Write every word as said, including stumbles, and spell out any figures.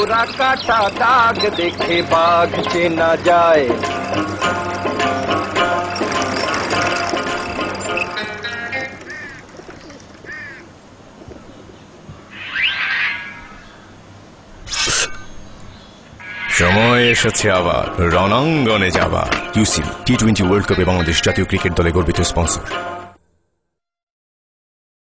ডোরা কাটা দাগ দেখে বাঘ চেনা যায়। সময় এসেছে আবার রণাঙ্গনে যাবার। ইউসিবি টি টোয়েন্টি ওয়ার্ল্ড কাপে বাংলাদেশ জাতীয় ক্রিকেট দলে গর্বিত স্পন্সর।